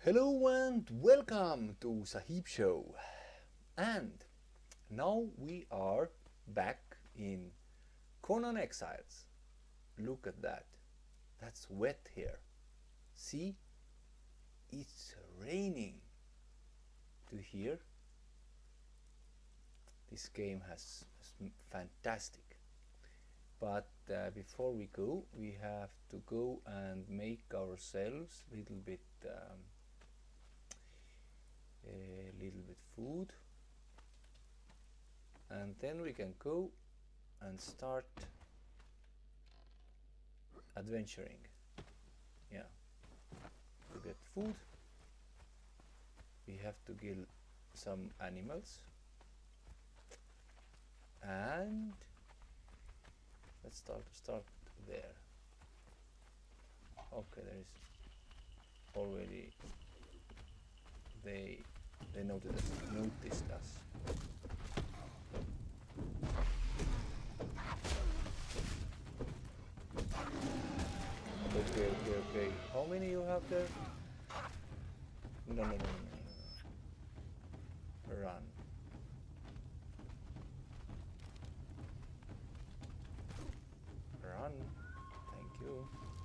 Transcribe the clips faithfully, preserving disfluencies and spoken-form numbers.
Hello and welcome to Sahib Show. And now we are back in Conan Exiles. Look at that. That's wet here. See? It's raining. Do you hear? This game has, has fantastic. But uh, before we go, we have to go and make ourselves a little bit um, a little bit food, and then we can go and start adventuring. Yeah, to get food we have to kill some animals, and let's start start there. Okay, there is already they they noticed us, noticed us. Okay, okay, okay. How many you have there? No, no, no, no, no, no. Run. Run. Thank you.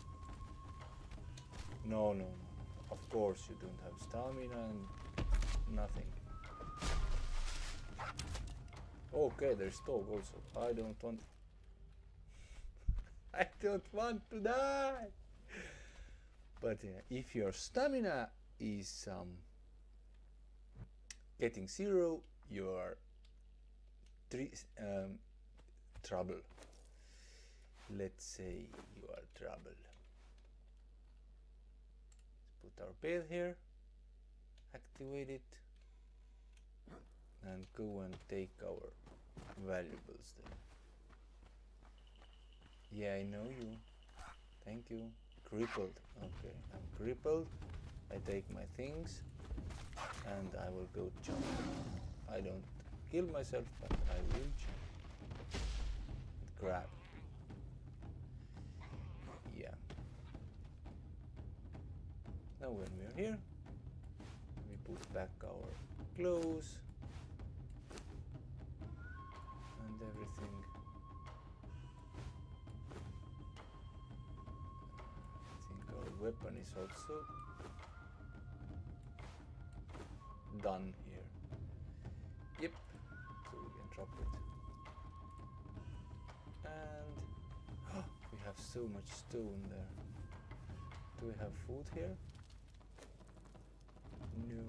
No, no, no. Of course you don't have stamina and nothing. Okay, there's dog also. I don't want... I don't want to die! But uh, if your stamina is um, getting zero, you are three, um, trouble. Let's say you are trouble. Put our bed here, activate it, and go and take our valuables then. Yeah, I know you. Thank you. Crippled. Okay, I'm crippled. I take my things and I will go jump. I don't kill myself, but I will jump. And grab. Yeah. Now when we are here, we put back our clothes and everything. I think our weapon is also done here. Yep, so we can drop it. And oh, we have so much stone there. Do we have food here? No.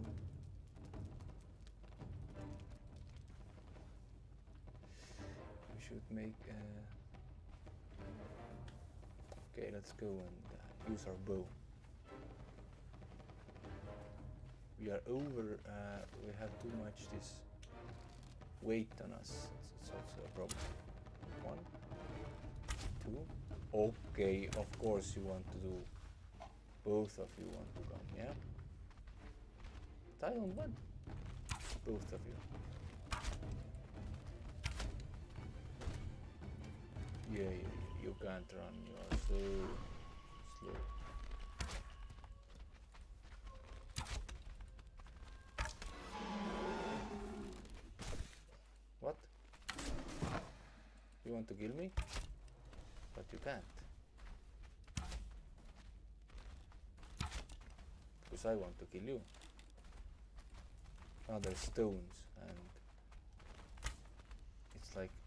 We should make uh... okay, let's go and uh, use our bow. We are over, uh, we have too much this weight on us. It's, it's also a problem. One, two. Okay, of course you want to do, both of you want to come, yeah? But I don't want both of you. Yeah, yeah, yeah, you can't run, you are so slow. What? You want to kill me? But you can't. Because I want to kill you. Now there's stones and it's like...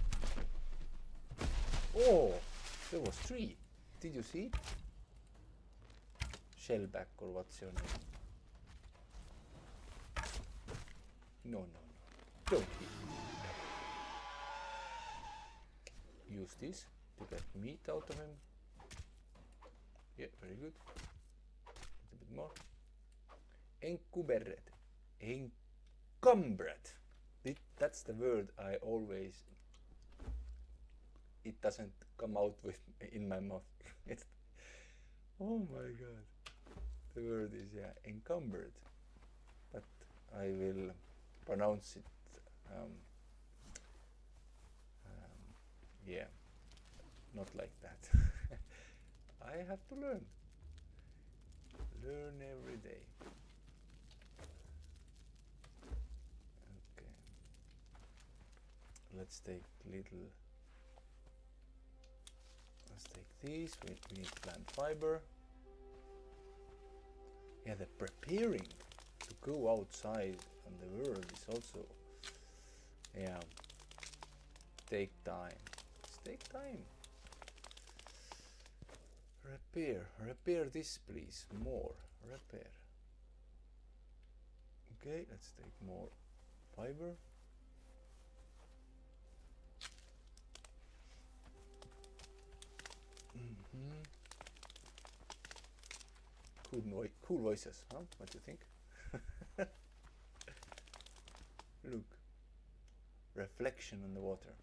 Oh! There was three. Did you see it? Shellback, or what's your name? No, no, no. Don't hit me. Use this to get meat out of him. Yeah, very good. A bit more. Encumbered. Encumbered. That's the word I always... It doesn't come out with in my mouth. It's, oh my god. The word is, yeah, encumbered. But I will pronounce it um, um, yeah, not like that. I have to learn. Learn every day. let's take little. Let's take these. We, we need plant fiber. Yeah, the preparing to go outside on the world is also, yeah, take time. Let's take time. Repair, repair this please, more, repair. Okay, let's take more fiber. Mm-hmm. Cool, no cool voices, huh? What do you think? Look, reflection on the water.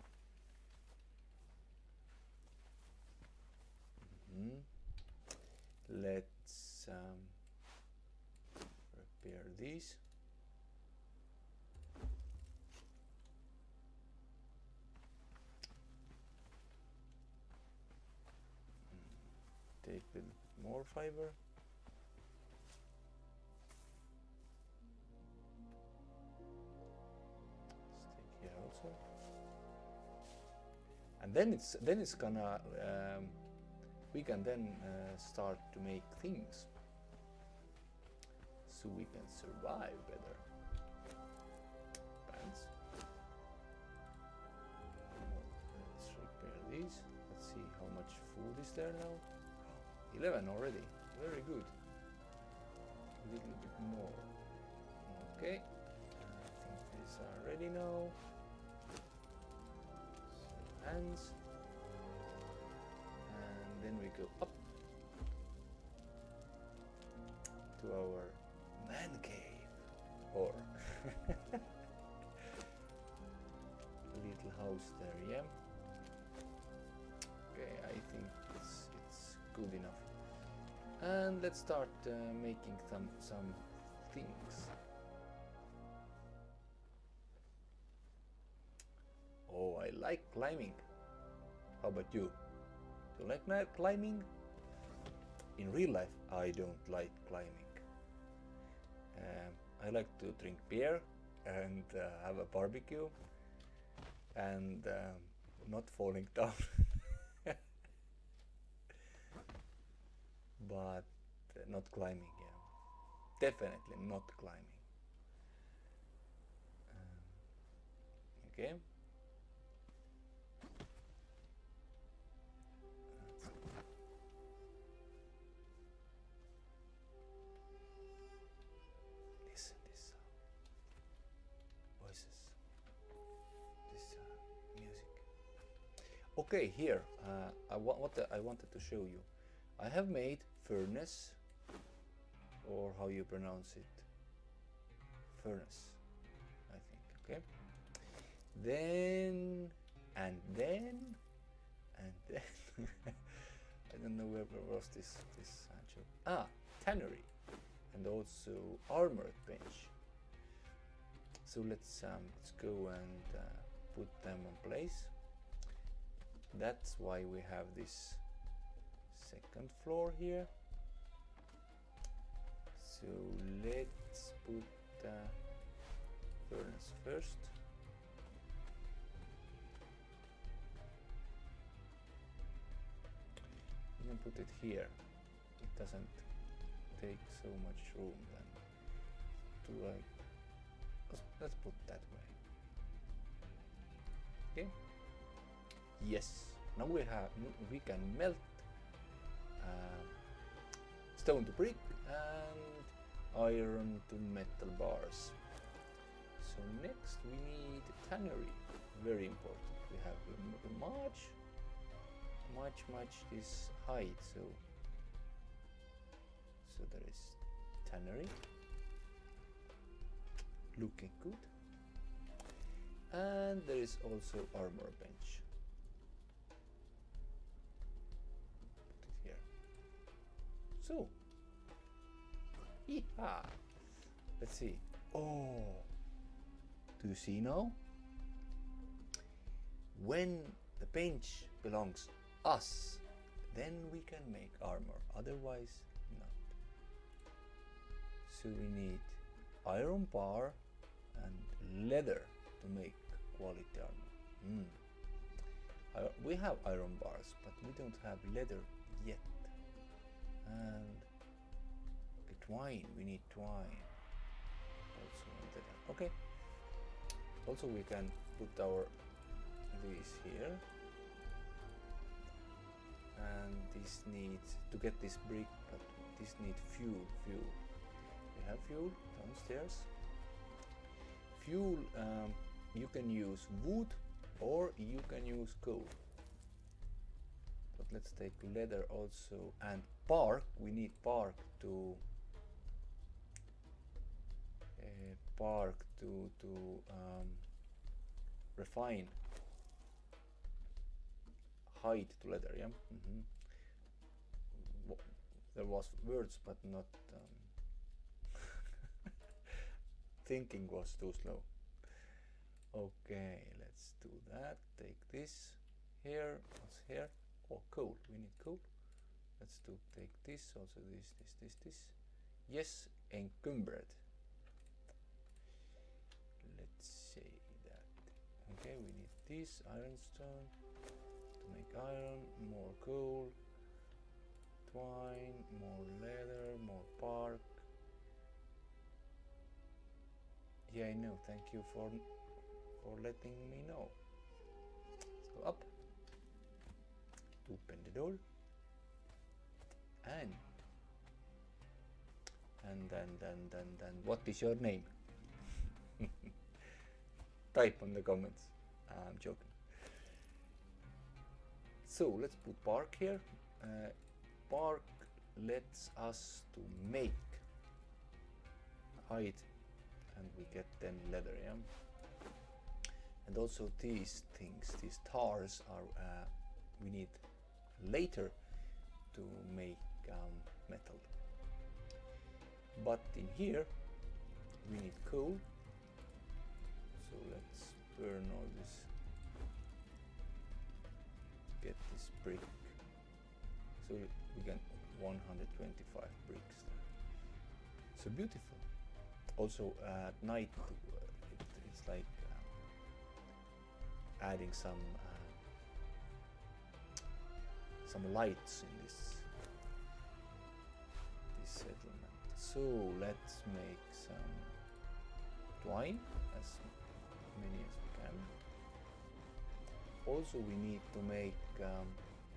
Mm-hmm. Let's um, repair these. Take a little more fiber. Let's take here also. And then it's then it's gonna um, we can then uh, start to make things so we can survive better. Pants. Let's repair these. Let's see how much food is there now. eleven already. Very good. A little bit more. Okay. I think these are ready now. So hands. And then we go up to our man cave. Or little house there, yeah. Okay, I think it's it's good enough. And let's start uh, making some some things. Oh, I like climbing. How about you? Do you like night climbing? In real life, I don't like climbing. Um, I like to drink beer and uh, have a barbecue and um, not falling down. But uh, not climbing, yeah. Definitely not climbing. Um, okay. Listen, this uh, voices, this uh, music. Okay, here, uh, I wa what the, I wanted to show you. I have made furnace, or how you pronounce it, furnace, I think, okay? Then, and then, and then, I don't know where, where was this, this actually, ah, tannery, and also armor bench. So let's, um, let's go and uh, put them in place. That's why we have this second floor here. So let's put the furnace first. You can put it here. It doesn't take so much room then. To like, let's, let's put that way. Okay. Yes. Now we have we can melt uh, stone to brick and iron to metal bars. So next we need tannery, very important. We have much, much, much this height. So, so there is tannery, looking good, and there is also armor bench. So, yeah. Let's see. Oh, do you see now? When the bench belongs us, then we can make armor. Otherwise, not. So we need iron bar and leather to make quality armor. Mm. Uh, we have iron bars, but we don't have leather yet. And okay, twine, we need twine. Also leather. Okay. Also we can put our these here. And this needs, to get this brick, but this needs fuel, fuel. We have fuel downstairs. Fuel, um, you can use wood or you can use coal. But let's take leather also, and bark, we need bark to uh, bark to, to um, refine hide to leather, yeah? Mm-hmm. There was words, but not um, thinking was too slow. Okay, let's do that. Take this here. What's here? Oh, coal. We need coal. Let's do take this. Also this, this, this, this. Yes, encumbered. Let's say that. Okay, we need this ironstone to make iron. More coal. Twine. More leather. More bark. Yeah, I know. Thank you for for letting me know. Let's go up. Open the door. And and then then then then what is your name? Type on the comments. I'm joking. So let's put bark here. Uh, bark lets us to make hide, and we get then leather, yeah. And also these things, these tars are uh, we need later to make um, metal. But in here we need coal, so let's burn all this, get this brick, so we can one hundred twenty-five bricks there. So beautiful. Also uh, at night uh, it, it's like uh, adding some uh, some lights in this this settlement. So let's make some twine, as many as we can. Also we need to make um,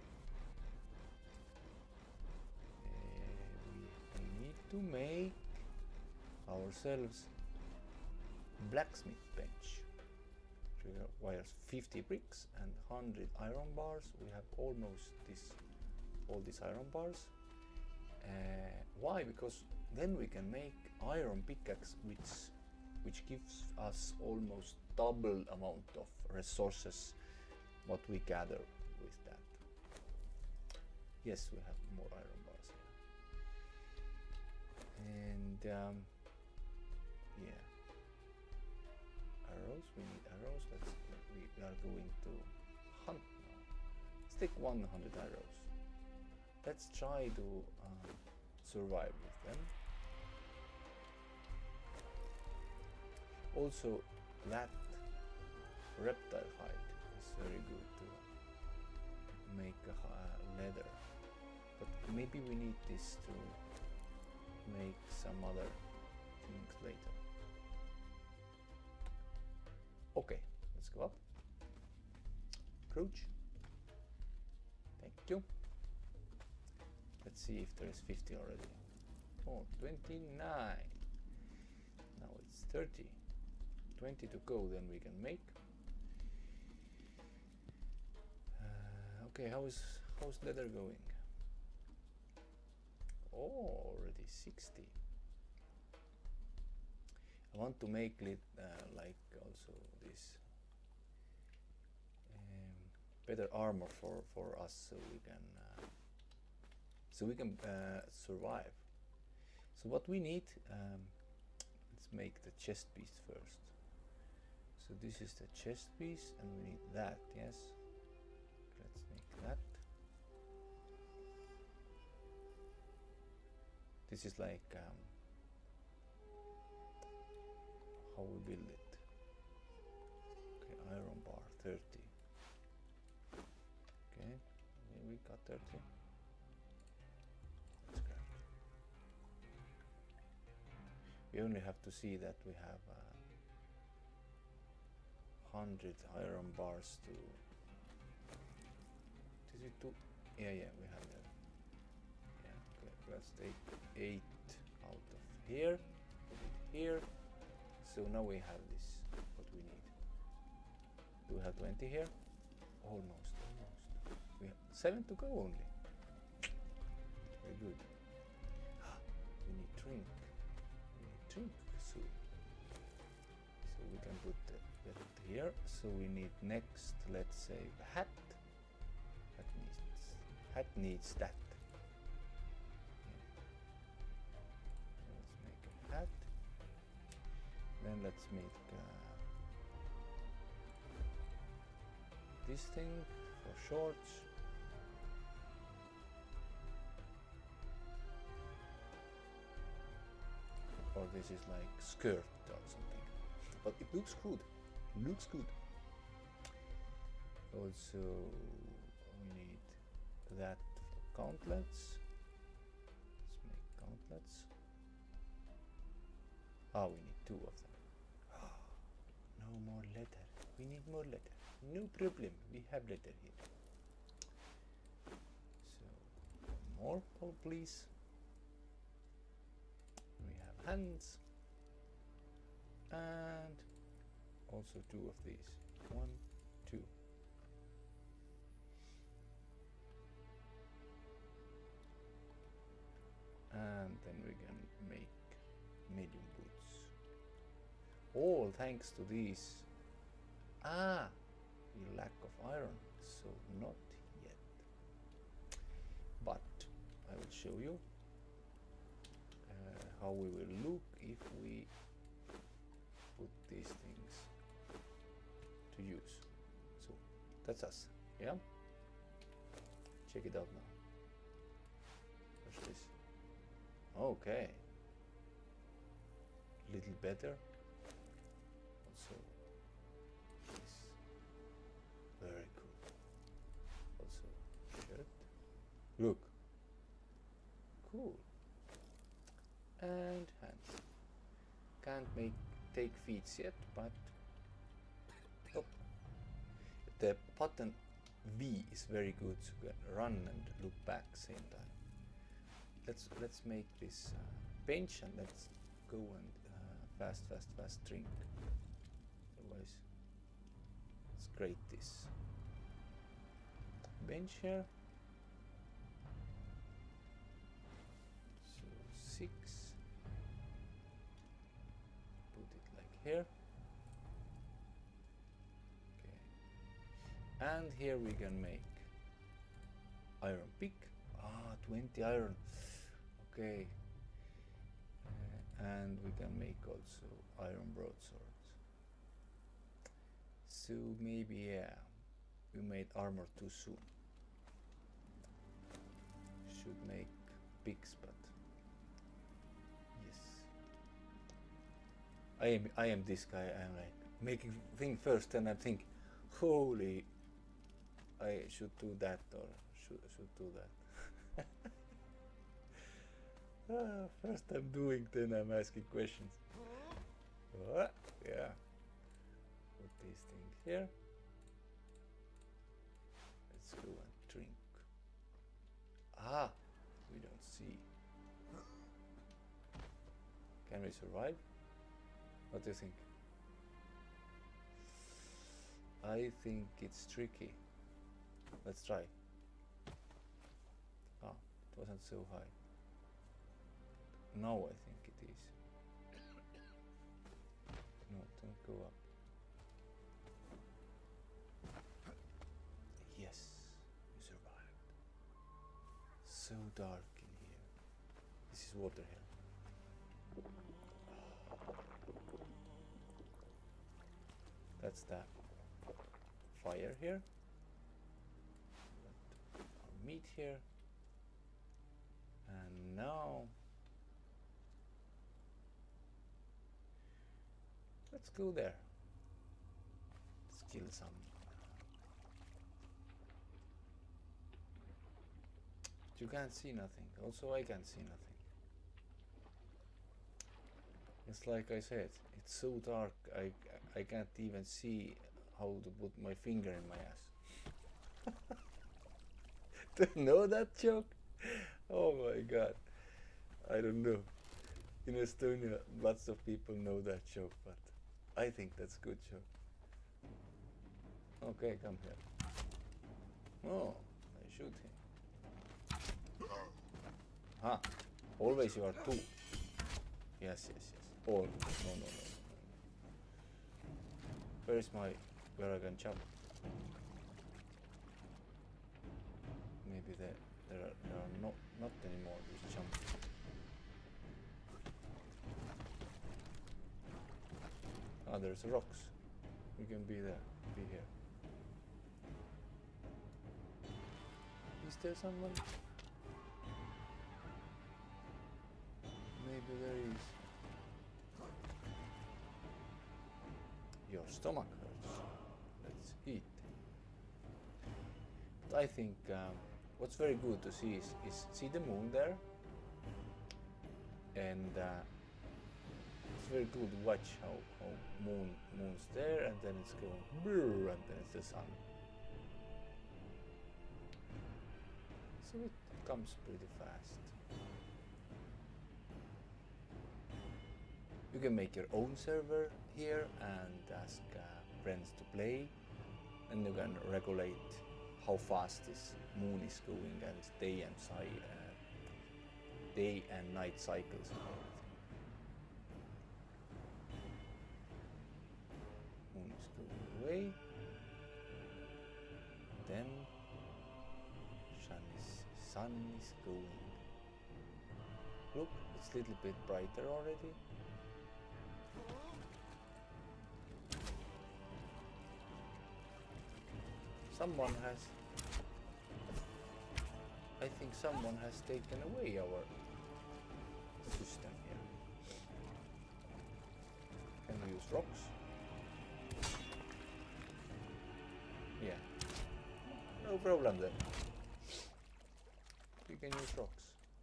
uh, we, we need to make ourselves blacksmith bench, which requires fifty bricks and one hundred iron bars. We have almost this, all these iron bars. Uh, why? Because then we can make iron pickaxe, which which gives us almost double amount of resources what we gather with that. Yes, we have more iron bars here. And um, yeah, arrows, we need arrows. Let's, we are going to hunt now. Let's take one hundred arrows. Let's try to uh, survive with them. Also, that reptile hide is very good to make a uh, leather, but maybe we need this to make some other things later. Okay, let's go up. Crouch. Thank you. Let's see if there is fifty already. Oh, twenty-nine. Now it's thirty. twenty to go, then we can make. Uh, okay, how is how's leather going? Oh, already sixty. I want to make it uh, like also this um, better armor for for us, so we can uh, so we can uh, survive. So what we need, um, let's make the chest piece first. So this is the chest piece, and we need that. Yes, let's make that. This is like um, how we build it. Okay, iron bar thirty. got thirty. Let's grab it. We only have to see that we have uh, one hundred iron bars to... Did we do... Yeah, yeah, we have that. Yeah, okay. Let's take eight out of here. Put it here. So now we have this, what we need. Do we have twenty here? Almost, almost. We have seven to go only. Very good. We need drink. We need drink soon. So we can put that here. So we need next, let's say, hat. Hat needs, hat needs that. Yeah. Let's make a hat. Then let's make uh, this thing for shorts. Or this is like skirt or something. But it looks good. It looks good. Also, we need that for gauntlets. Let's make gauntlets. Ah, we need two of them. No more leather. We need more leather. No problem. We have leather here. So, one more, oh please. We have hands. And also two of these. One, two. And then we can make medium boots. All thanks to these. Ah, we lack of iron, so not yet. But I will show you uh, how we will look if we put these things to use. So that's us, yeah? Check it out now. What's this? Okay. Little better. Also, this. Very cool. Also, shirt. Look. Cool. And hands. Can't make take feet yet, but oh. The button V is very good to so run and look back same time. Let's let's make this uh, bench and let's go and uh, fast, fast, fast drink. Otherwise, let's create this bench here. So six. Put it like here. Okay. And here we can make iron pick. Ah, twenty iron. Okay. Uh, and we can make also iron broadswords. So maybe, yeah, we made armor too soon. Should make picks, but yes. I am I am this guy. I'm like making thing first, and I think, holy, I should do that or should should do that. Ah, first I'm doing, then I'm asking questions. Uh, yeah. Put these things here. Let's go and drink. Ah, we don't see. Can we survive? What do you think? I think it's tricky. Let's try. Ah, it wasn't so high. Now I think it is. No, don't go up. Yes, we survived. So dark in here. This is water here. That's the fire here. Put our meat here. And now let's go there. Let's kill some You can't see nothing. Also, I can't see nothing. It's like I said, it's so dark, I, I can't even see how to put my finger in my ass. Do you know that joke? Oh my god. I don't know. In Estonia, lots of people know that joke, but I think that's a good joke. Okay, come here. Oh, I shoot him. Ah, always you are two. Yes, yes, yes. Oh, no, no, no, no. Where is my, where I can jump? Maybe there, there are, there are not, not anymore these jump. Ah, there's rocks. We can be there, be here. Is there someone? Maybe there is. Your stomach hurts. Let's eat. But I think um, what's very good to see is, is see the moon there, and uh, it's very good to watch how, how moon moon's there, and then it's going brrr, and then it's the sun. So it comes pretty fast. You can make your own server here and ask uh, friends to play, and you can regulate how fast this moon is going and its day and si uh, day and night cycles and everything. Moon is going away. Then sun is, sun is going. Look, it's a little bit brighter already. Someone has, I think someone has taken away our system here. Can we use rocks? Yeah, no problem then. We can use rocks.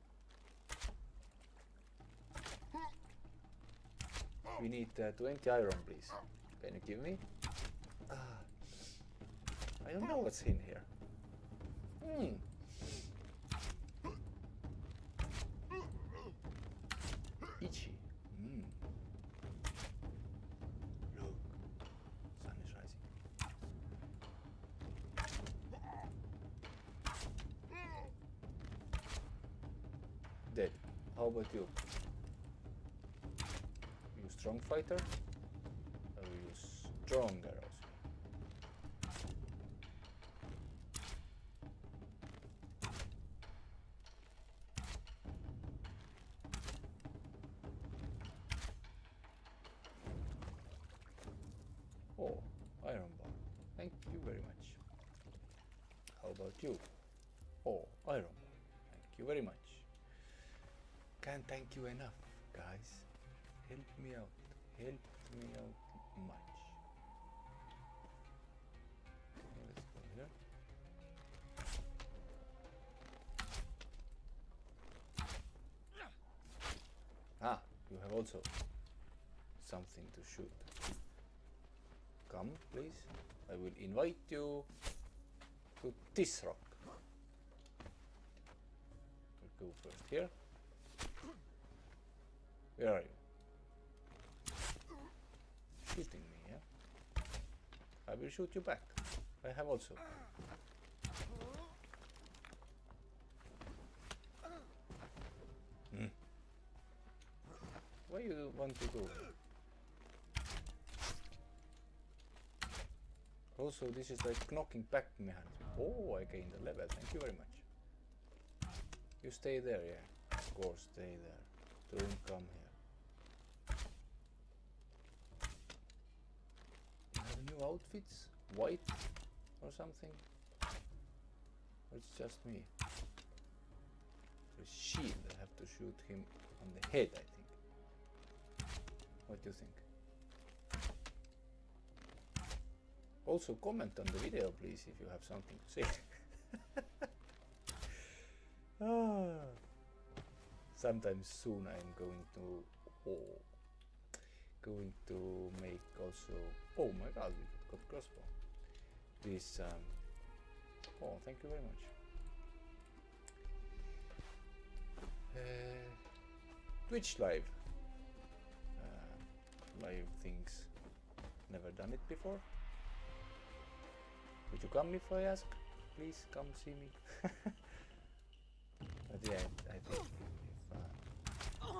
We need uh, twenty iron, please. Can you give me? Ah. I don't know what's in here. Hmm. Itchy. Hmm. Look. Sun is rising. Dead. How about you? You strong fighter? Or you stronger also? Oh, iron bar. Thank you very much. How about you? Oh, iron bar. Thank you very much. Can't thank you enough, guys. Help me out. Help me out much. Okay, let's go here. Ah, you have also something to shoot. Come, please. I will invite you to this rock. We'll go first here. Where are you? Shooting me, yeah? I will shoot you back. I have also. Hmm. Where you want to go? Also, this is like knocking back mechanism. Oh, I gained a level. Thank you very much. You stay there, yeah. Of course, stay there. Don't come here. You have new outfits? White or something? Or it's just me? There's a shield. I have to shoot him on the head, I think. What do you think? Also comment on the video, please, if you have something to say. Ah. Sometime soon I'm going to oh, going to make also. Oh my God, we got crossbow. This. Um, oh, thank you very much. Uh, Twitch live. Uh, live things. Never done it before. Would you come if I ask? Please come see me. But yeah, I think if, uh,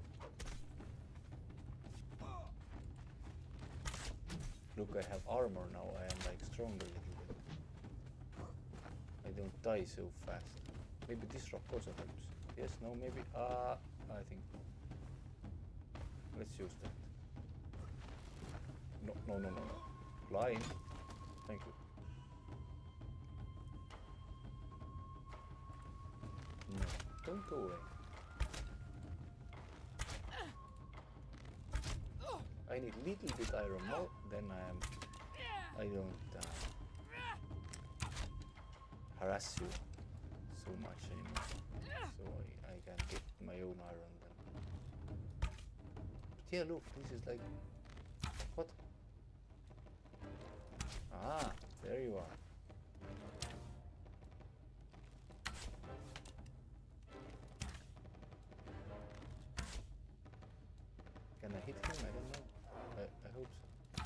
look, I have armor now. I am like stronger a little bit. I don't die so fast. Maybe this rock also helps. Yes, no, maybe. Uh, I think. Let's use that. No, no, no, no, no. Line. Thank you. No, don't go away. I need little bit iron more, then I am. I don't uh, harass you so much anymore. So I, I can get my own iron then. But yeah, look, this is like. What? Ah, there you are. Can I hit him? I don't know. I, I hope so.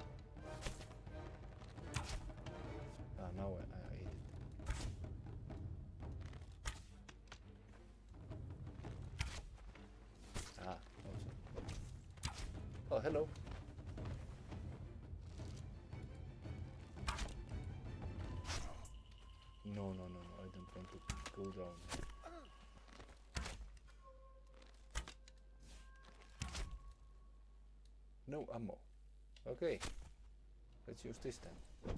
Ah, now I, I hit it. Ah, awesome. Oh, hello. No, no, no, no, I don't want to go down. No ammo. Okay, let's use this then.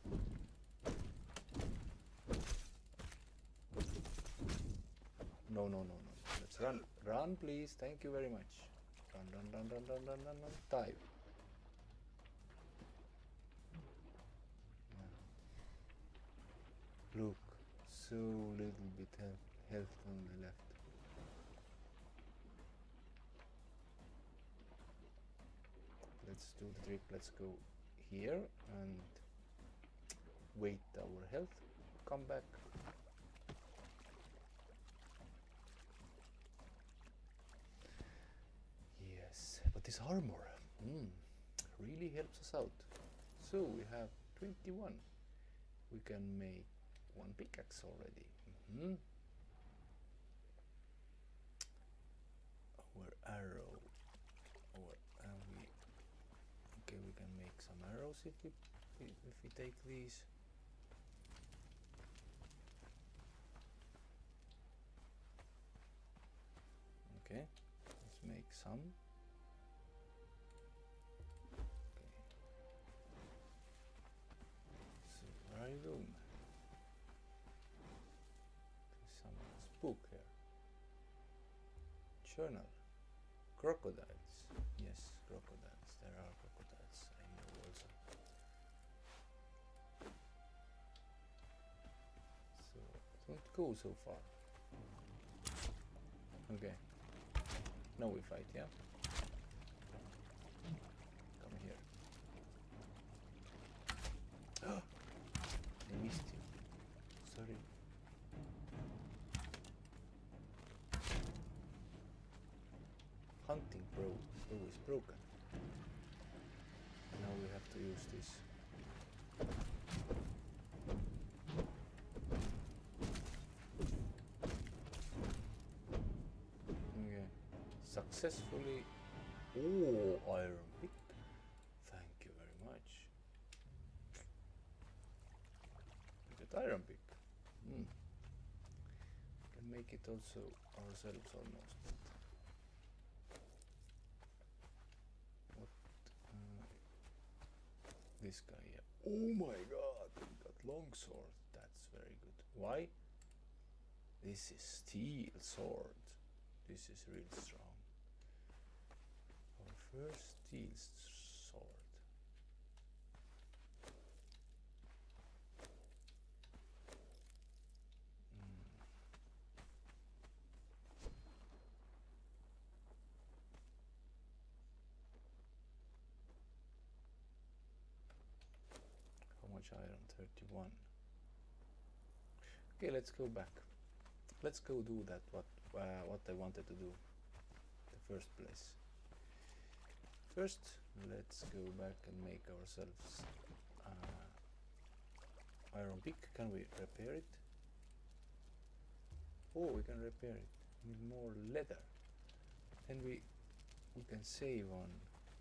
No, no, no, no. Let's run. Run, please. Thank you very much. Run, run, run, run, run, run, run, run. Dive. Yeah. Look, so little bit health, health on the left. Let's do the trick. Let's go here and wait our health. Come back. Yes, but this armor mm, really helps us out. So we have twenty-one. We can make one pickaxe already. Mm-hmm. Our arrow. Our, uh, we, okay, we can make some arrows if we if we take these. Okay, let's make some. Okay. So where are you going? There's some spook here. Journal. Crocodiles. Yes, crocodiles. There are crocodiles. I know also. So don't go so far. Okay. Now we fight, yeah? Come here. I missed you. Sorry. Hunting pro is always broken. Now we have to use this. Okay. Successfully. Oh, iron pick. Thank you very much. Look at iron pick. Mm. Can make it also ourselves almost. This guy, yeah. Oh my god, we got longsword. That's very good. Why? This is steel sword. This is really strong. Our first steel sword. Mm. much iron? thirty-one. Okay, let's go back. Let's go do that, what uh, what I wanted to do in the first place. First, let's go back and make ourselves uh, iron pick. Can we repair it? Oh, we can repair it. We need more leather. Then we we can save on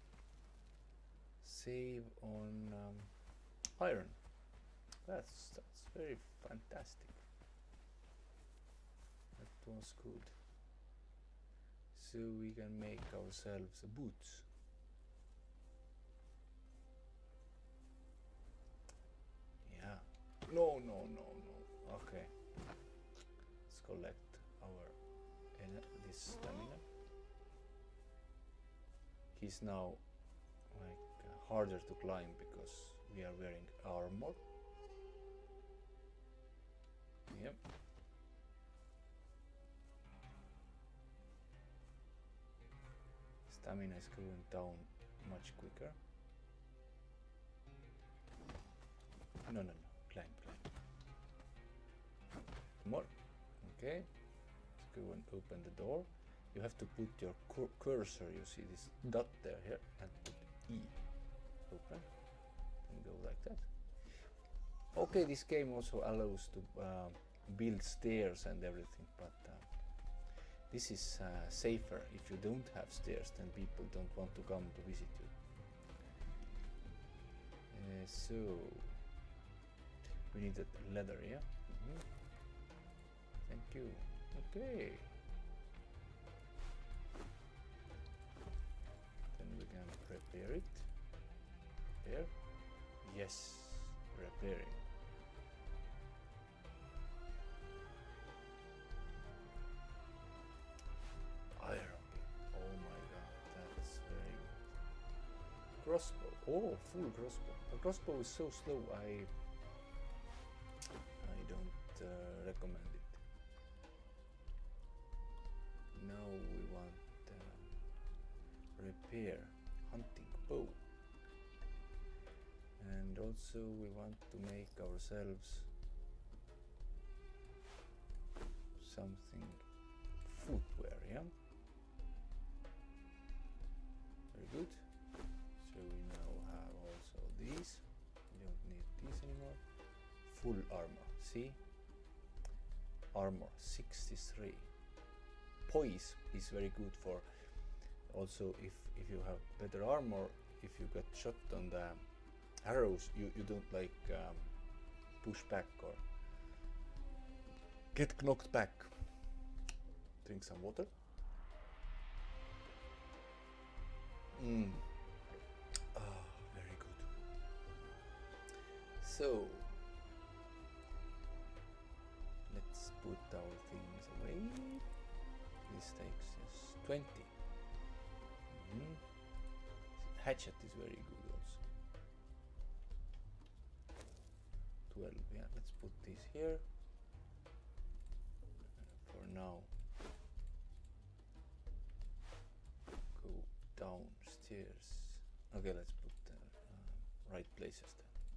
save on um, iron. That's that's very fantastic. That was good. So we can make ourselves boots. Yeah. No, no, no, no. Okay. Let's collect our this stamina. He's now like uh, harder to climb because we are wearing armor. Yep. Stamina is going down much quicker. No, no, no. Climb, climb. More. Okay. Let's go and open the door. You have to put your cur cursor, you see this dot there, here, and put E. Open. And go like that. Okay, this game also allows to uh, build stairs and everything, but uh, this is uh, safer. If you don't have stairs, then people don't want to come to visit you. Uh, so we need that leather, yeah? Mm-hmm. Thank you. Okay. Then we can prepare it. There. Yes, repairing. Iron pick. Oh my god, that's very good. Crossbow. Oh, full crossbow. The crossbow is so slow. I I don't uh, recommend it. Now we want uh, repair hunting bow, and also we want to make ourselves something footwear, yeah? Very good. So we now have also these. We don't need these anymore. Full armor. See? Armor sixty-three. Poise is very good for also if if you have better armor. If you get shot on the arrows, you you don't like um, push back or get knocked back. Drink some water. Mm. Ah, very good. So let's put our things away. This takes us twenty. Mm-hmm. Hatchet is very good also. twelve, yeah, let's put this here. Uh, for now. Go downstairs. Okay, let's put the uh, right places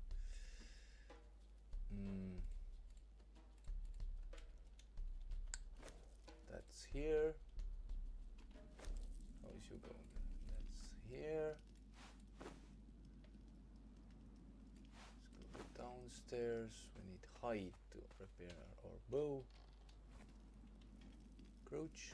then. Mm. That's here. How is you going? That's here. Let's go downstairs. We need height to repair our bow. Crouch.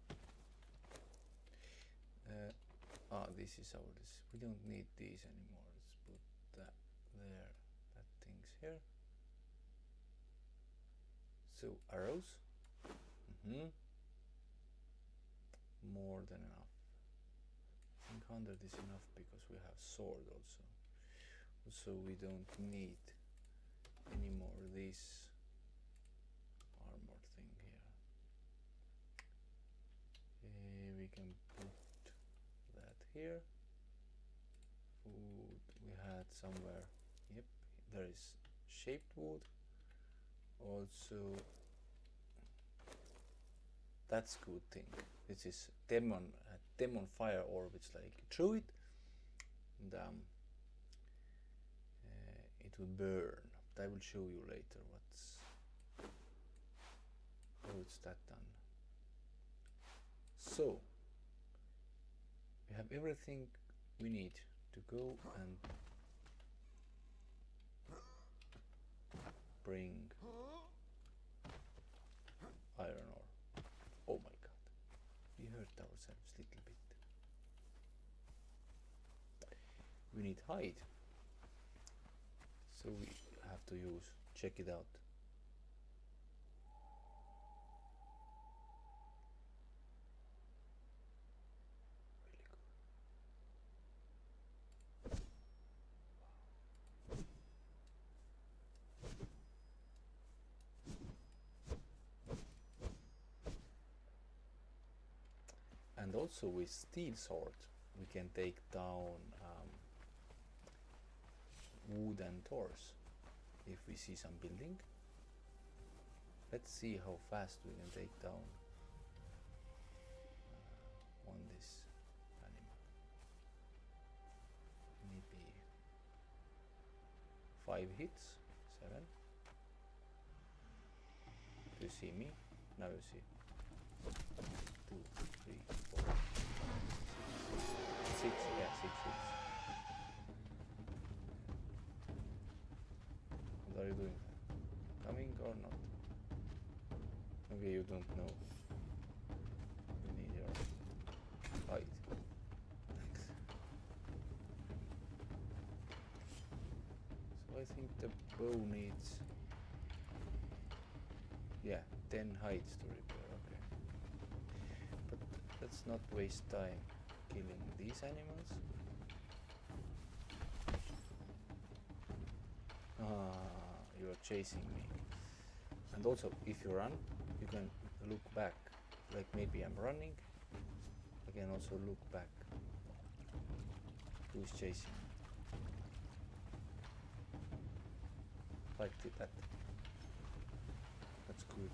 Uh, ah, this is our. This. We don't need these anymore. Let's put that there. That thing's here. So arrows. Mm-hmm. More than enough. I think one hundred is enough because we have sword also. Also, we don't need any more this armor thing here. Uh, we can put that here. Food we had somewhere. Yep, there is shaped wood. Also, that's good thing. This is demon, uh, demon fire orb. It's like throw it, and um, uh, it will burn. But I will show you later what's how it's that done. So we have everything we need to go and bring iron ore. Oh my god, we hurt ourselves a little bit. We need hide, so we have to use, check it out. Really good. And also with steel sword we can take down um, wooden doors if we see some building. Let's see how fast we can take down uh, on this animal. Maybe five hits, seven. Do you see me? Now you see. Two, three, four, six, six, yeah, six hits. What are you doing? Coming or not? Okay, you don't know. You need your height. Thanks. So I think the bow needs, yeah, ten heights to repair. Okay. But let's not waste time killing these animals. Ah, you are chasing me. And also, if you run, you can look back. Like maybe I'm running, I can also look back. Who's chasing me? Like that. That's good.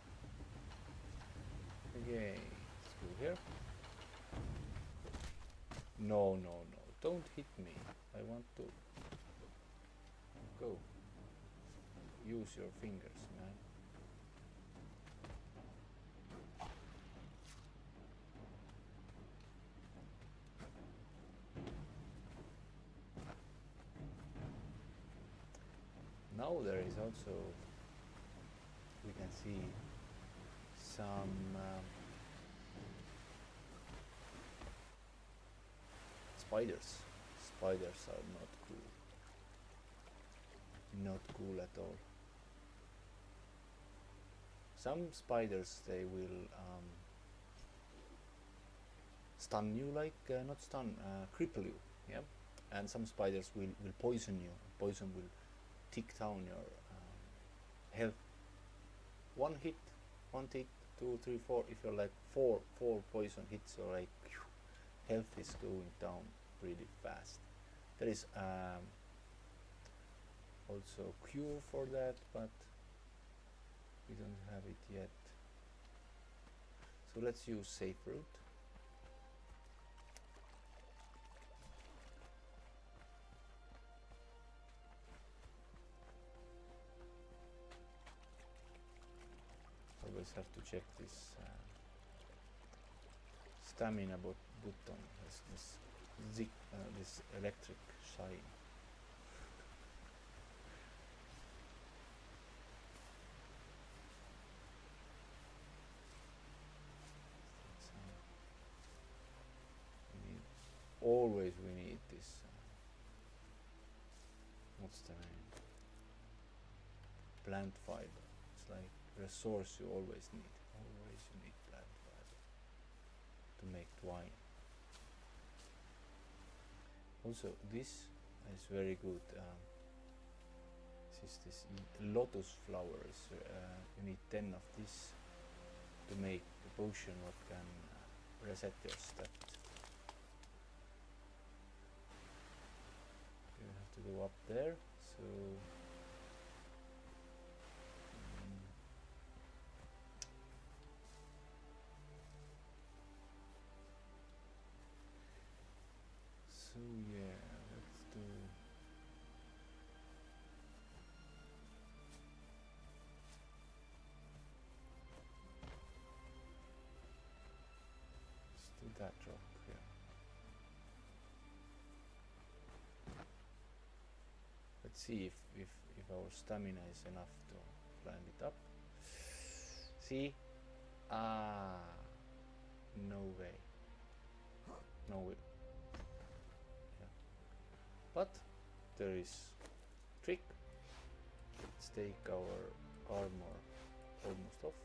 Okay, let's go here. No, no, no, don't hit me. I want to go. Use your fingers, man. Now there is also, we can see some um, spiders. Spiders are not cool. Not cool at all. Some spiders, they will um, stun you, like uh, not stun, uh, cripple you, yeah. And some spiders will will poison you. Poison will tick down your um, health. One hit, one tick, two, three, four. If you're like four, four poison hits, or like whew, health is going down really fast. There is um, also cure for that, but we don't have it yet. So let's use safe route. Always have to check this uh, stamina bot button. Has this zig, uh, this electric shine. We need, always we need this. Uh, what's the name? Plant fiber. It's like resource you always need. Always you need plant fiber to make twine. Also, this is very good. Um, this is this lotus flowers. Uh, you need ten of this to make a potion what can uh, reset your stat. You have to go up there. So. So yeah, let's do that rock here? Let's see if, if, if our stamina is enough to climb it up. See? Ah, no way. No way. Yeah. But there is trick. Let's take our armor almost off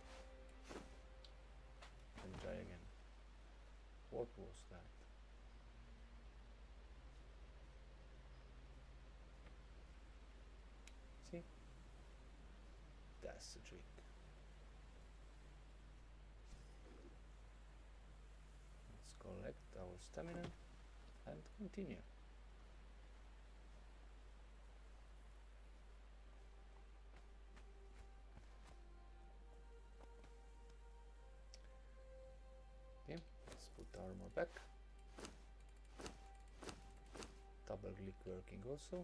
and try again. What was that? See? That's the trick. Let's collect our stamina and continue. Okay, let's put the armor back. Double click working also.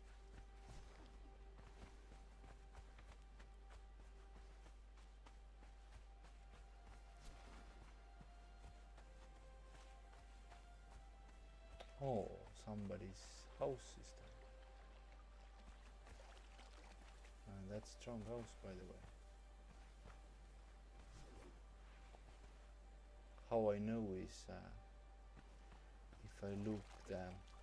Oh, somebody's house is there. Uh, that's strong house, by the way. How I know is uh, if I look the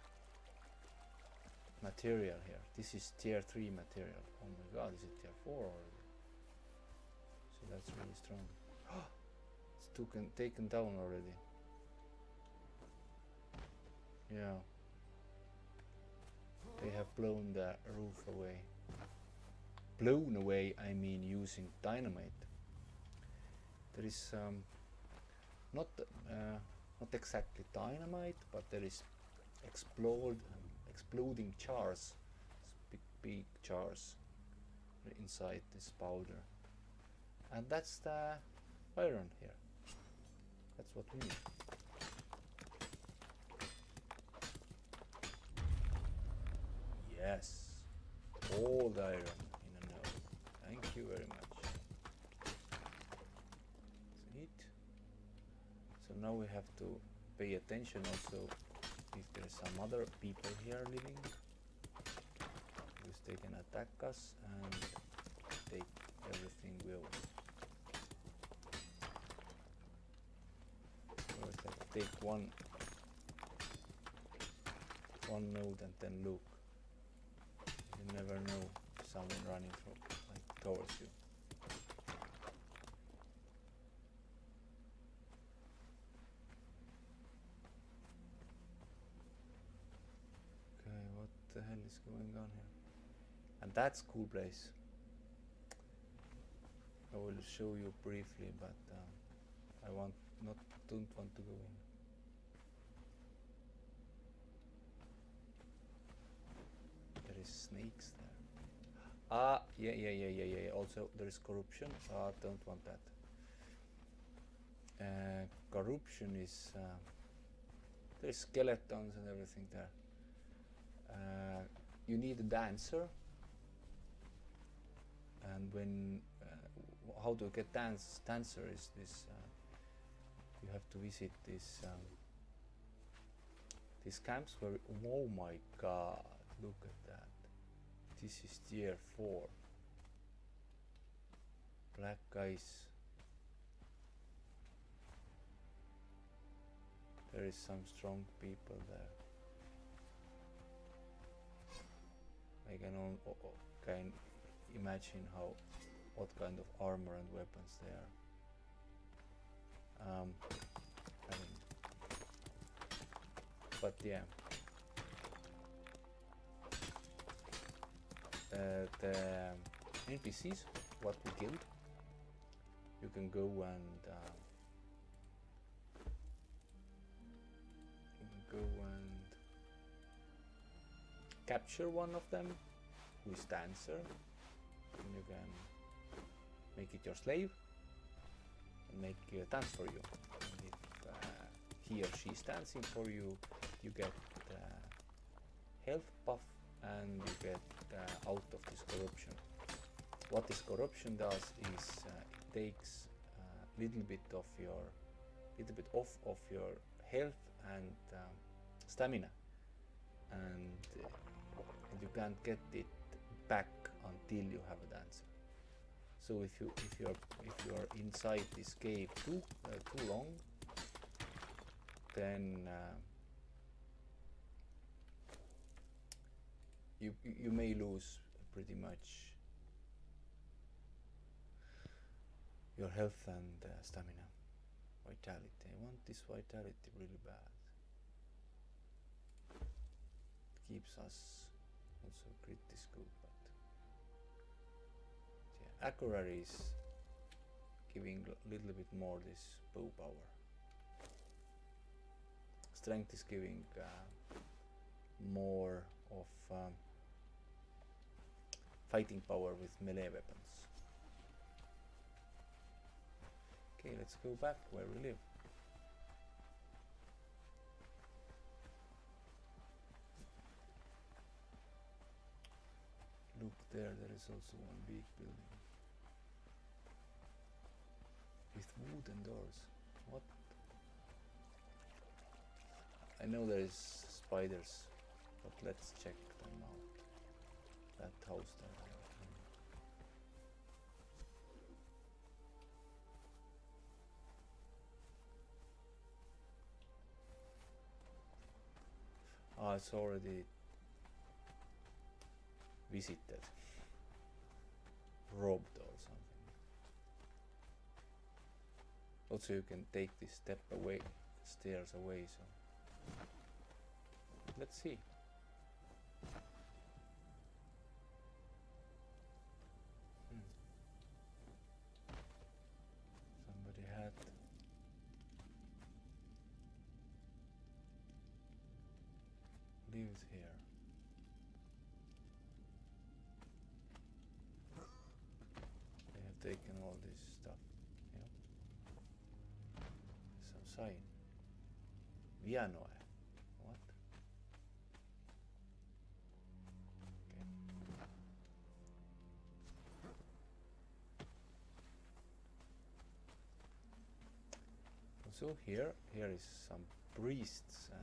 material here. This is tier three material. Oh my god, is it tier four already? So that's really strong. It's taken, taken down already. Yeah. They have blown the roof away. Blown away, I mean using dynamite. There is um, not uh, not exactly dynamite, but there is explode, um, exploding jars, big big jars inside this powder, and that's the iron here. That's what we need. Yes, all the iron in a node. Thank you very much. That's it. So now we have to pay attention also if there's some other people here living, because they can attack us and take everything we own. First I have to take one one node and then look. You never know someone running from, like, towards you. Okay, what the hell is going on here? And that's cool place. I will show you briefly, but uh, I want not don't want to go in. There is snakes there. Ah, yeah, yeah, yeah, yeah, yeah. Also, there is corruption. Ah, don't want that. Uh, corruption is uh, there's skeletons and everything there. Uh, you need a dancer, and when uh, how to get dance dancer is this. Uh, you have to visit this um, these camps where. Oh my God! Look at that. This is tier four. Black ice. There is some strong people there. I can on, oh, oh, can imagine how, what kind of armor and weapons they are. Um, having. But yeah. Uh, the N P Cs, what we killed, you can go and uh, you can go and capture one of them, who is dancer, and you can make it your slave and make it dance for you. And if uh, he or she is dancing for you, you get uh, health buff and you get uh, out of this corruption. What this corruption does is uh, it takes a uh, little bit of your, little bit off of your health and um, stamina, and uh, you can't get it back until you have a dancer. So if you if you're if you're inside this cave too uh, too long, then uh, you you may lose pretty much your health and uh, stamina, vitality. I want this vitality really bad. It keeps us also crit is good, but yeah, Acurary is giving a little bit more this bow power. Strength is giving uh, more of um, fighting power with melee weapons. Okay, let's go back where we live. Look there, there is also one big building with wooden doors. What? I know there is spiders, but let's check them out. That house there. Ah, it's already visited, robbed or something. Also, you can take this step away, stairs away. So let's see. Hmm. Somebody had. Lived here. They have taken all this stuff. Yeah. Some sign. Vianoe. What? Okay. Also here, here is some priests and.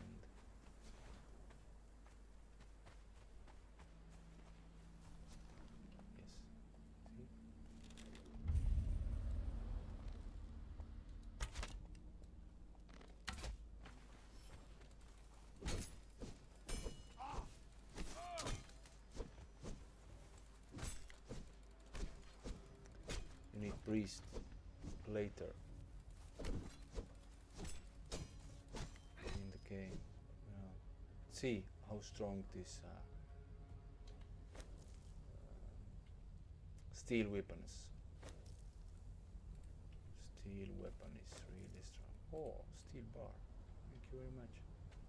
Priest later in the game. You know, see how strong this uh, steel weapon is. Steel weapon is really strong. Oh, steel bar. Thank you very much.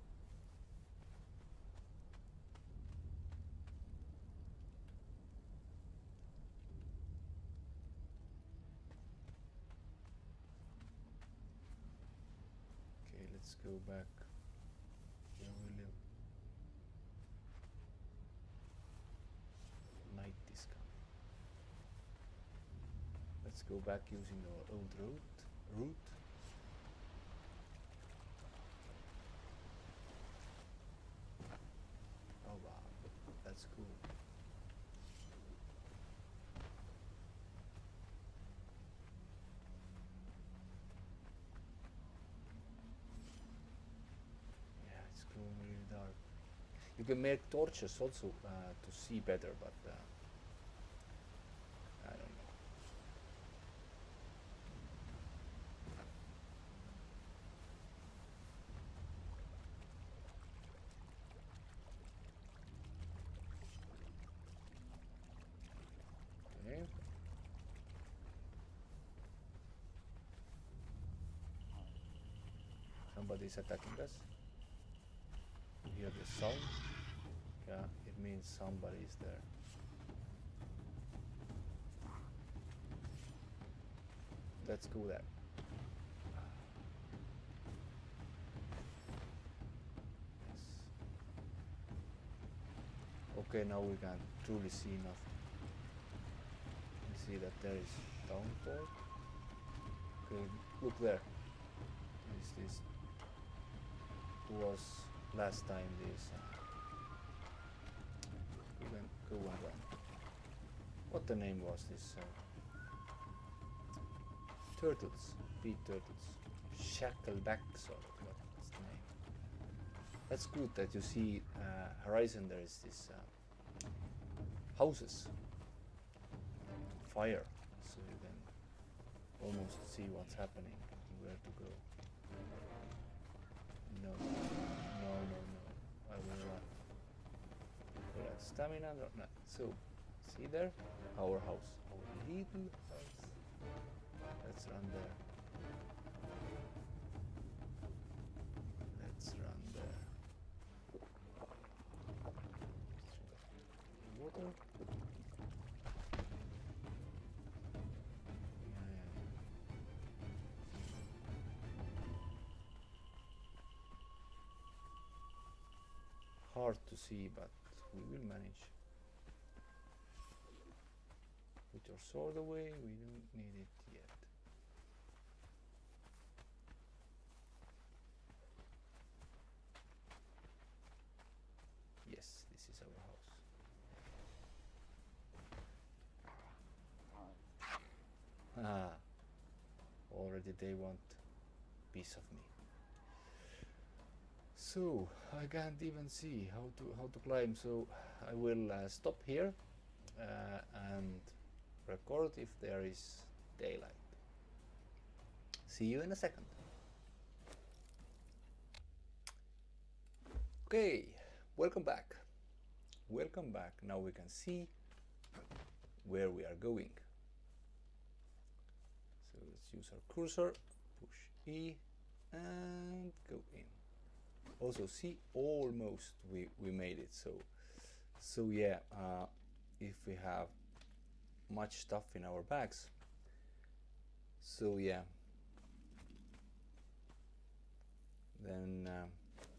Let's go back where we live. Night is coming. Let's go back using our old route. Route. Oh wow, that's cool. Really dark. You can make torches also uh, to see better, but uh, I don't know. Okay. Somebody's attacking us. You hear the sound? Yeah, it means somebody is there. Let's go there. Yes. Okay, now we can truly see nothing. You see that there is downport. Okay, look there. Is this was last time this? Uh, go and go and run. What the name was this? Uh, turtles, big turtles, shacklebacks, or what, what's the name? That's good that you see uh, horizon. There is this uh, houses, fire, so you can almost see what's happening, where to go. No, no, no, no. I will run. We have stamina. No, no. So, see there? Our house. Our little house. Let's run there. Let's run there. Water. Hard to see, but we will manage. Put your sword away, we don't need it yet. Yes, this is our house. Ah, already they want piece of me. So I can't even see how to how to climb. So I will uh, stop here uh, and record if there is daylight. See you in a second. Okay, welcome back. Welcome back. Now we can see where we are going. So let's use our cursor, push E and go in. Also see, almost we, we made it. So so yeah, uh, if we have much stuff in our bags, so yeah, then um,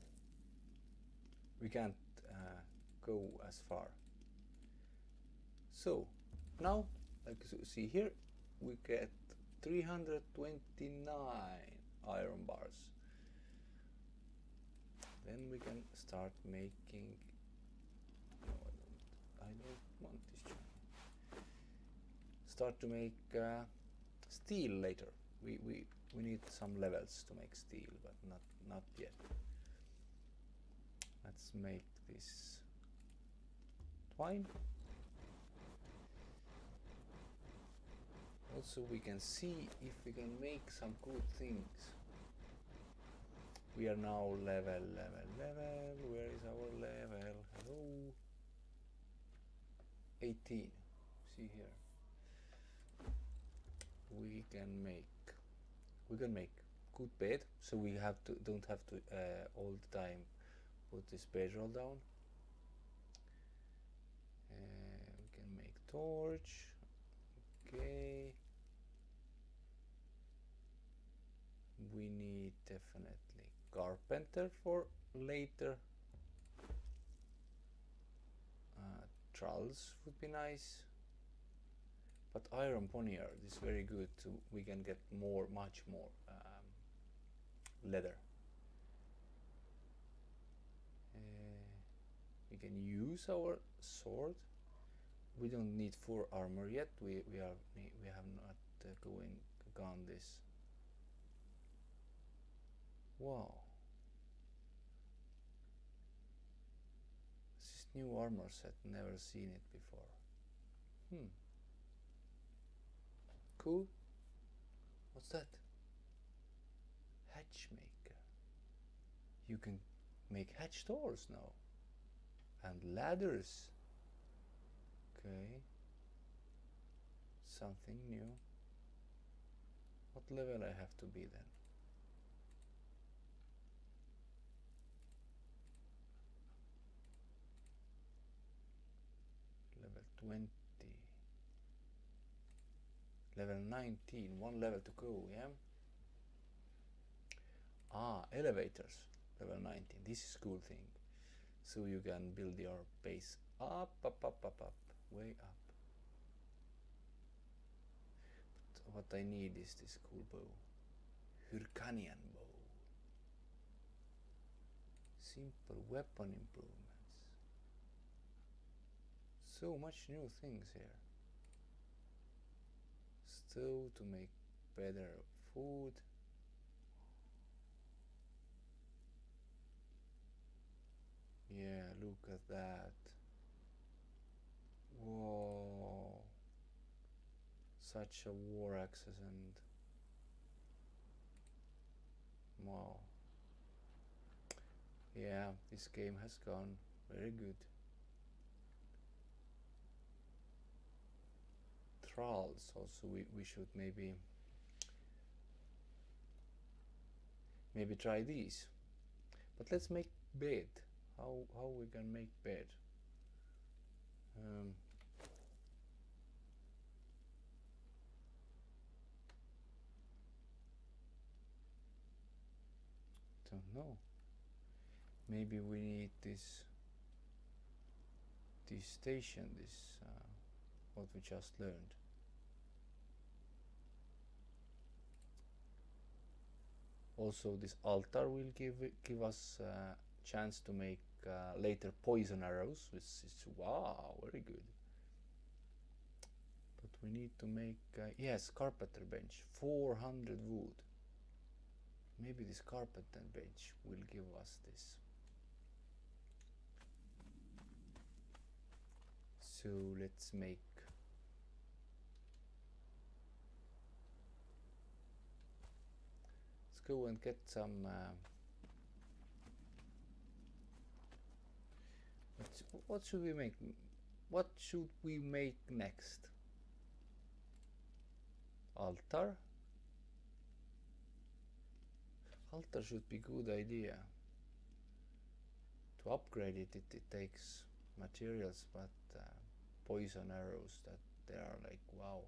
we can't uh, go as far. So now, like you see here, we get three hundred twenty-nine iron bars. Then we can start making. No, I don't. I don't want this channel. Start to make uh, steel later. We we we need some levels to make steel, but not not yet. Let's make this twine. Also, we can see if we can make some good things. We are now level, level, level. Where is our level? Hello. eighteen. See here. We can make. We can make good bed, so we have to don't have to uh, all the time put this bedroll down. Uh, we can make torch. Okay. We need definitely carpenter for later. Uh, trowels would be nice. But iron poniard is very good, so we can get more, much more um, leather. Uh, we can use our sword. We don't need four armor yet. We we are we have not uh, going gone this. Wow. This is new armor set. Never seen it before. Hmm. Cool. What's that? Hatchmaker. You can make hatch doors now. And ladders. Okay. Something new. What level I have to be then? Level twenty. Level nineteen. One level to go, yeah? Ah, elevators. Level nineteen. This is cool thing. So you can build your base up, up, up, up, up. Way up. But what I need is this cool bow. Hyrkanian bow. Simple weapon improvements. So much new things here. Stove to make better food. Yeah, look at that. Whoa. Such a war axis and wow. Yeah, this game has gone very good. Thralls also we, we should maybe maybe try these. But let's make bed. How how we can make bed? Um, don't know. Maybe we need this this station, this uh, what we just learned. Also, this altar will give give us a chance to make uh, later poison arrows, which is wow, very good. But we need to make uh, yes, carpenter bench, four hundred wood. Maybe this carpenter bench will give us this. So let's make let's go and get some uh, what should we make? What should we make next? Altar? Altar should be good idea. To upgrade it, it, it takes materials, but uh, poison arrows that they are like wow.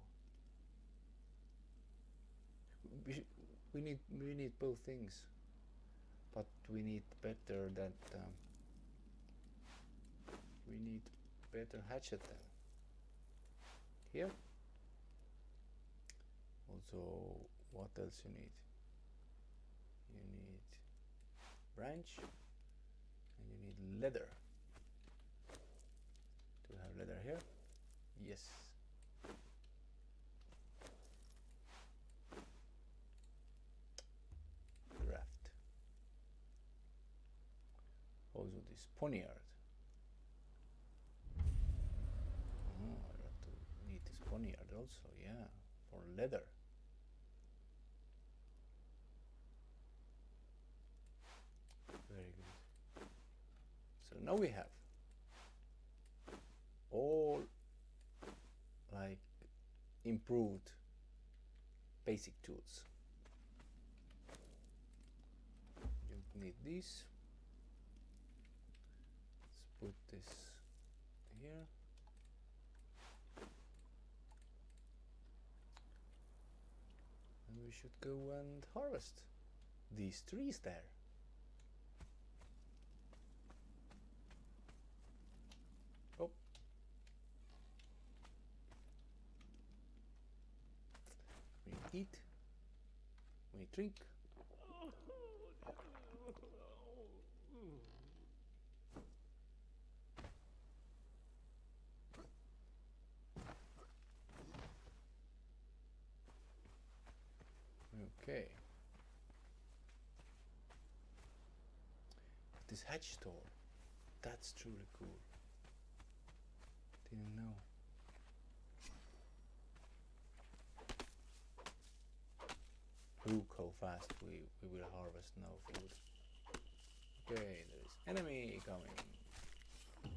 We, we need we need both things, but we need better that um, we need better hatchet then. Here. Also, what else you need? You need branch, and you need leather. Do we have leather here? Yes. Craft. Also this poniard. Oh, I have to need this poniard also, yeah, for leather. Very good. So now we have all like improved basic tools. You need this. Let's put this here. And we should go and harvest these trees there. Oh. We eat. We drink. Okay. This hatch store, that's truly cool. Didn't know. Look how fast we, we will harvest now food. Okay, there is enemy coming.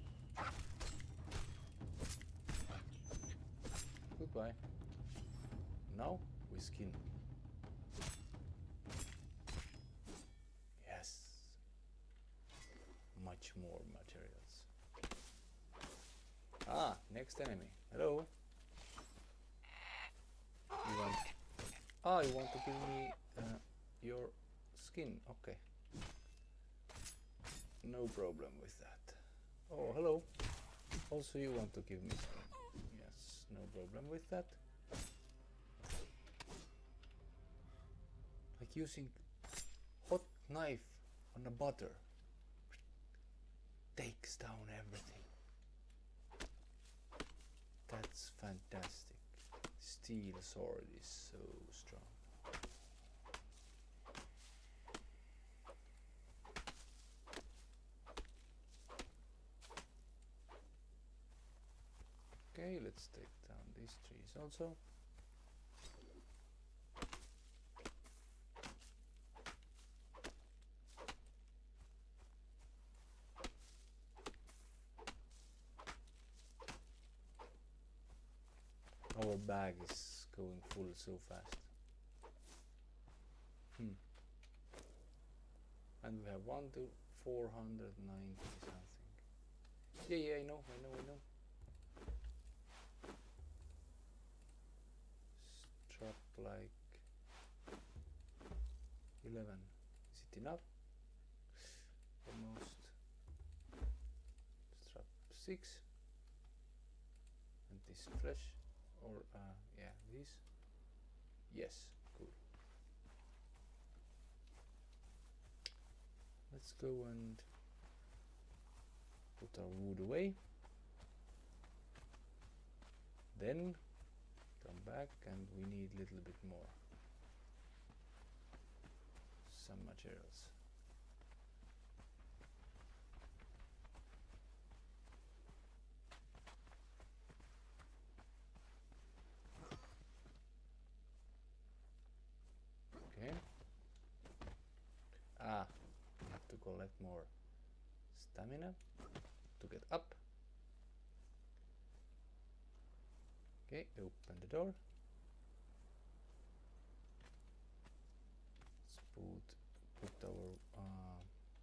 Goodbye. Now we skin. Yes. Much more materials. Ah, next enemy. Hello. You want? Ah, you want to give me uh, your skin? Okay. No problem with that. Oh, hello. Also, you want to give me skin? Yes, no problem with that. Like using hot knife on a butter. takes down everything. That's fantastic. Steel sword is so strong. Okay, let's take down these trees also. Our bag is going full so fast. Hmm. And we have one, two, four hundred ninety something. Yeah, yeah, I know, I know, I know. Strap like eleven. Is it enough? Almost. Strap six. And this flesh. Or, uh, yeah, this. Yes, cool. Let's go and put our wood away. Then come back and we need a little bit more. Some materials. Okay. Ah, we have to collect more stamina to get up. Okay, open the door. Let's put, put our uh,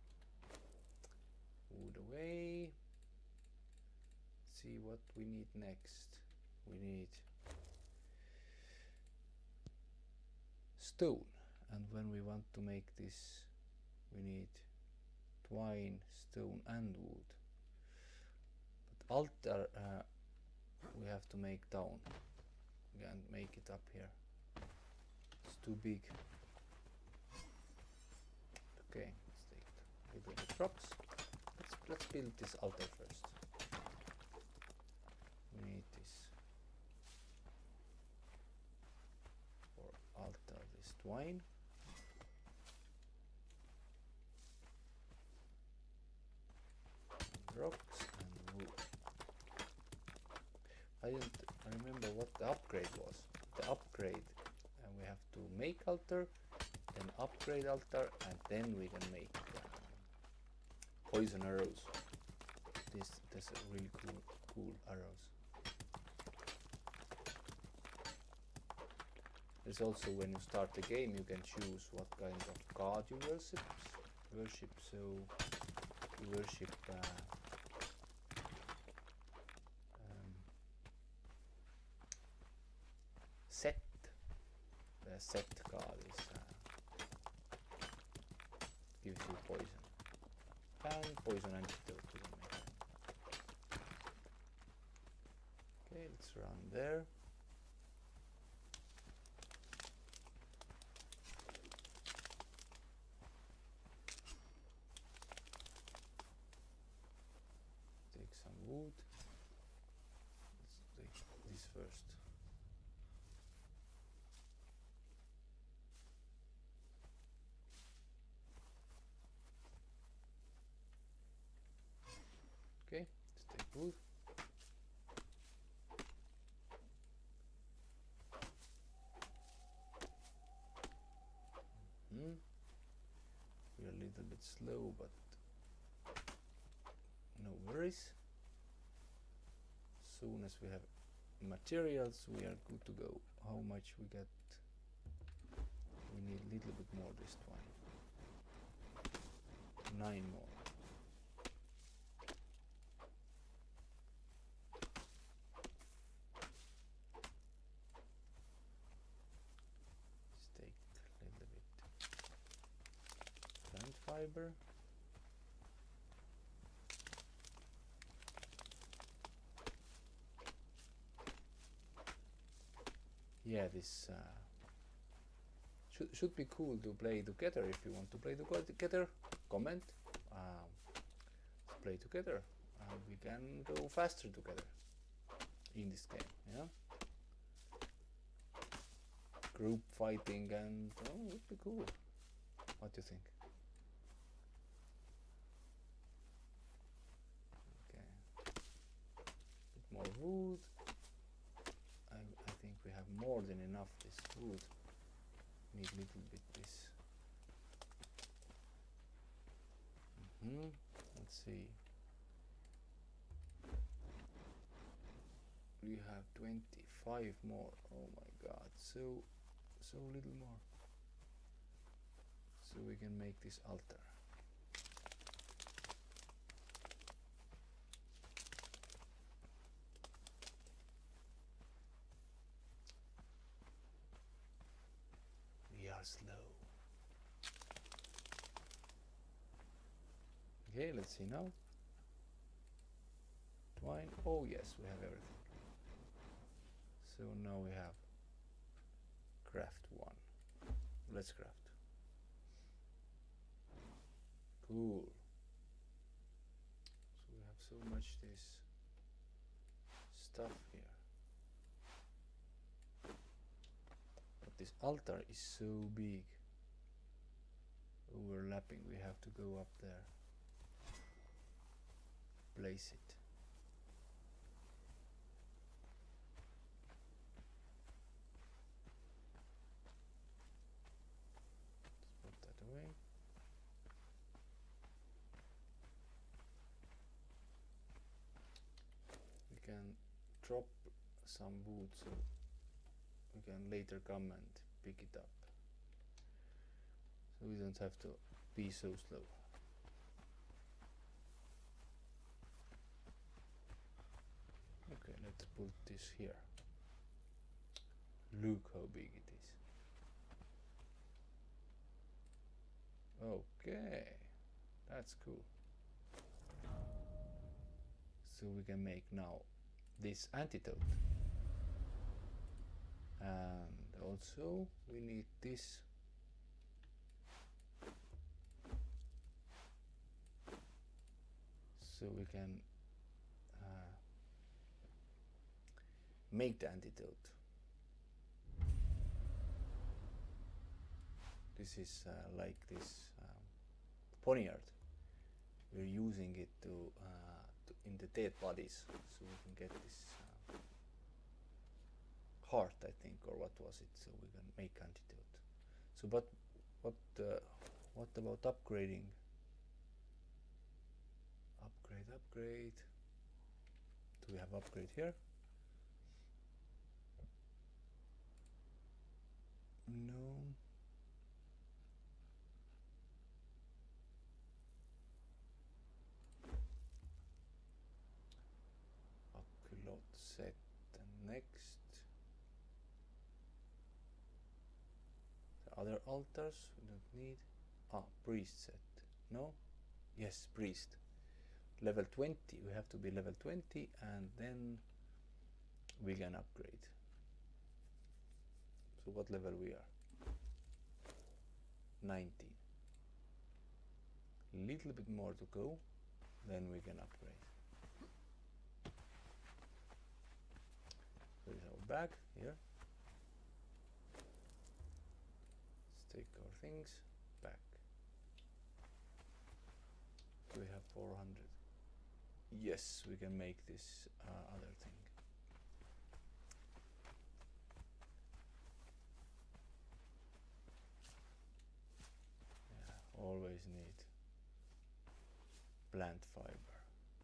wood away. See what we need next. We need stone, and when we want to make this, we need twine, stone, and wood. But altar uh, we have to make down. We can't make it up here. It's too big. Okay, let's take it. We build the trucks. Let's let's build this altar first. We need this for altar. This twine. And rocks and wood. I didn't remember what the upgrade was. The upgrade, and we have to make altar, then upgrade altar, and then we can make uh, poison arrows. This, this are really cool, cool arrows. There's also, when you start the game, you can choose what kind of god you worship. Worship, so you worship. Uh, Set, the set god is uh, gives you poison, and poison antidote to the make. Okay, let's run there. Take some wood. Let's take this first. Okay, let's take wood. Mm-hmm. We're a little bit slow, but no worries. As soon as we have materials, we are good to go. How much we get? We need a little bit more this one. Nine more. Fiber. Yeah, this uh, should should be cool to play together. If you want to play together, comment. Um, play together. Uh, we can go faster together in this game, yeah? Group fighting and oh, it would be cool. What do you think? Okay. Bit more wood. I, I think we have more than enough this wood. Need a little bit this. Mm-hmm. Let's see. We have twenty-five more. Oh my god, so so little more. So we can make this altar. We are slow. Okay, let's see now. Twine. Oh yes, we have everything. So now we have craft one. Let's craft. Cool. So we have so much this stuff here. But this altar is so big. Overlapping, we have to go up there. Place it. Let's put that away. We can drop some wood so we can later come and pick it up. So we don't have to be so slow. Okay, let's put this here. Look how big it is. Okay, that's cool. So we can make now this antidote. And also we need this. So we can uh, make the antidote. This is uh, like this um, poniard. We're using it to, uh, to in the dead bodies, so we can get this uh, heart, I think, or what was it? So we can make antidote. So, but what uh, what about upgrading? Upgrade, upgrade. Do we have upgrade here? No. Oculot set and next. The other altars we don't need. Ah, priest set. No? Yes, priest. Level twenty. We have to be level twenty and then we can upgrade. So what level we are? nineteen. Little bit more to go, then we can upgrade. There is our bag here. Let's take our things back. We have four hundred. Yes, we can make this uh, other thing. Yeah, always need plant fiber.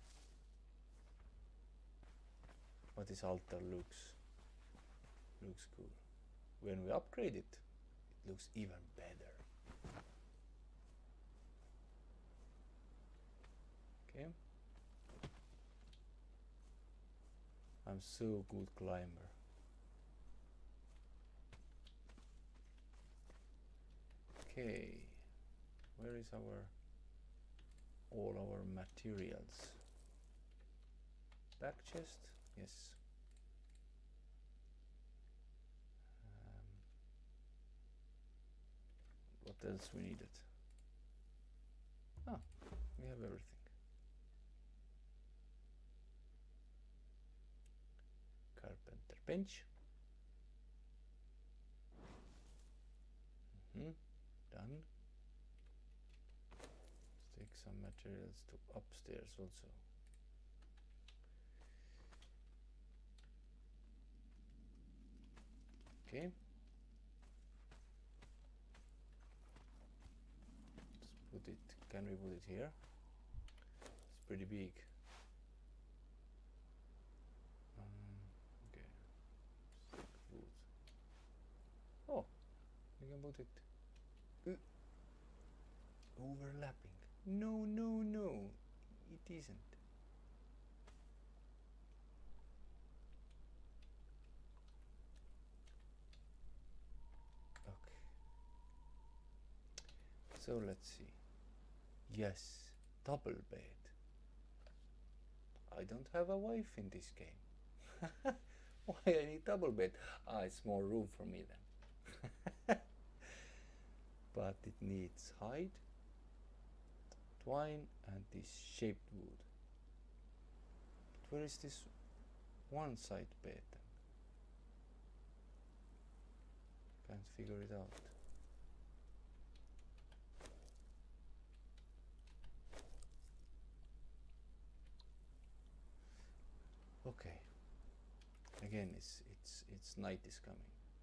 But this altar looks looks cool. When we upgrade it, it looks even better. Okay. I'm so good climber. Okay, where is our all our materials? Back chest, yes. Um, what else we needed? Ah, we have everything. bench. Mm-hmm. Done. Let's take some materials to upstairs also. Okay. Let's put it, can we put it here? It's pretty big. Um, okay. Wood. Oh, we can put it uh, overlapping. No, no, no, it isn't. Okay. So let's see. Yes, double bed. I don't have a wife in this game. Why I need double bed? Ah, it's more room for me then. But it needs hide, twine, and this shaped wood. But where is this one side bed then? Can't figure it out. Okay. Again, it's it's it's night is coming.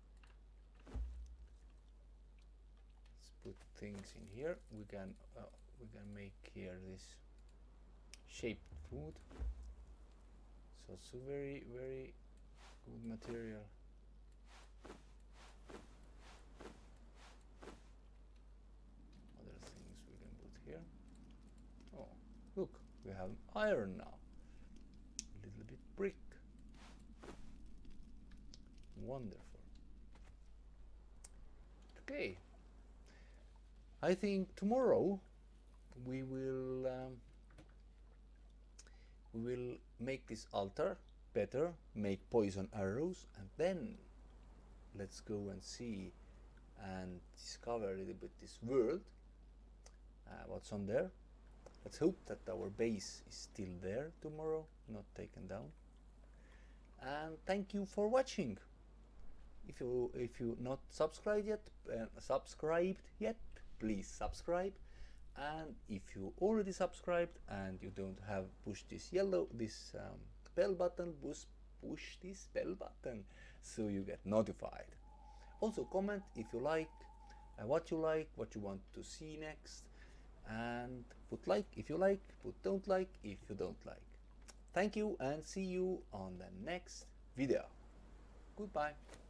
Let's put things in here. We can uh, we can make here this shaped food. So it's a very very good material. Other things we can put here. Oh, look, we have iron now. A little bit brick. Wonderful. Okay. I think tomorrow we will um, we will make this altar better, make poison arrows, and then let's go and see and discover a little bit this world. Uh, what's on there? Let's hope that our base is still there tomorrow, not taken down. And thank you for watching. If you if you not subscribed yet, uh, subscribed yet, please subscribe. And if you already subscribed and you don't have push this yellow this um, bell button, push push this bell button so you get notified. Also comment if you like, uh, what you like, what you want to see next, and put like if you like, put don't like if you don't like. Thank you and see you on the next video. Goodbye.